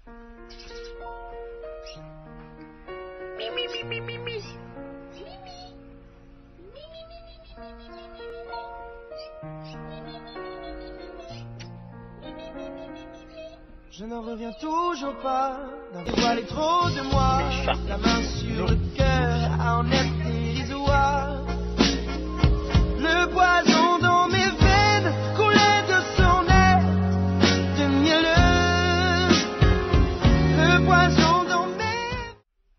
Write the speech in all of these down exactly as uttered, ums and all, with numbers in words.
Mi, mi, mi, mi, mi, mi. Je n'en reviens toujours pas d'avoir les trop de moi, la main sur le cœur à en être dérisoire. Le poison dans mes veines coulait de son air de mielleux. Le poison dans mes...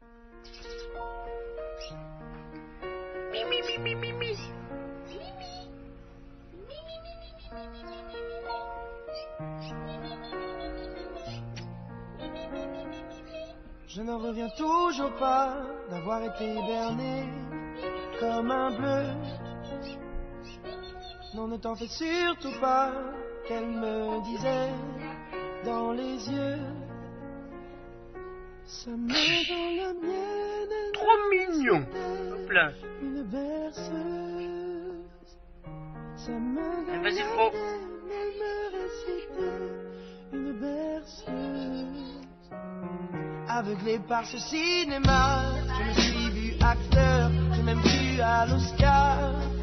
Mi, mi, mi, mi, mi, mi. Je n'en reviens toujours pas d'avoir été berné comme un bleu. Non, ne t'en fais surtout pas, qu'elle me disait dans les yeux. Sa main dans la mienne, elle Trop me mignon. récitait Hop là. une berceuse. Sa main dans Vas-y, la Fro. mienne, elle me récitait une berceuse. Aveuglé par ce cinéma, je me suis vu acteur, j'ai même vu à l'Oscar.